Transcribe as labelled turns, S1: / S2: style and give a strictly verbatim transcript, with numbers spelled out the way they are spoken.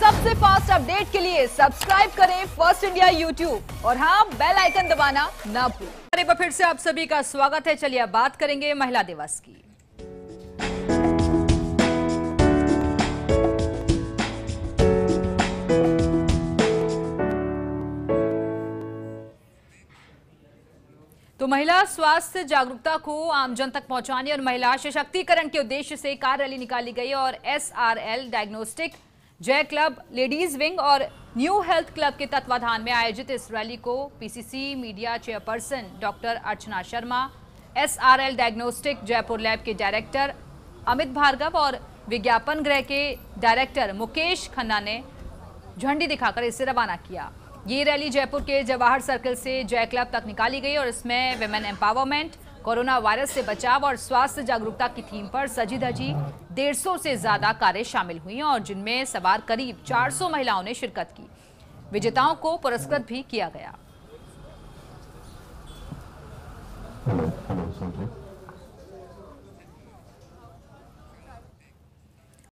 S1: सबसे fast update के लिए सब्सक्राइब करें फर्स्ट इंडिया यूट्यूब और हाँ, बेल आइकन दबाना ना भूलें। एक बार फिर से आप सभी का स्वागत है। चलिए अब बात करेंगे महिला दिवस की। तो महिला स्वास्थ्य जागरूकता को आमजन तक पहुंचाने और महिला सशक्तिकरण के उद्देश्य से कार रैली निकाली गई और SRL diagnostic, Jai club, ladies wing और न्यू हेल्थ क्लब के तत्वाधान में आयोजित इस रैली को PCC media chairperson doctor Archana Sharma, SRL diagnostic Jaipur lab के डायरेक्टर अमित भार्गव और विज्ञापन गृह के डायरेक्टर मुकेश खन्ना ने झंडी दिखाकर इसे रवाना किया। ये रैली जयपुर के जवाहर सर्कल से जय क्लब तक निकाली गई और इसमें विमेन एम्पावरमेंट, कोरोना वायरस से बचाव और स्वास्थ्य जागरूकता की थीम पर सजी धजी डेढ़ सौ से ज्यादा कारें शामिल हुई और जिनमें सवार करीब चार सौ महिलाओं ने शिरकत की। विजेताओं को पुरस्कृत भी किया गया।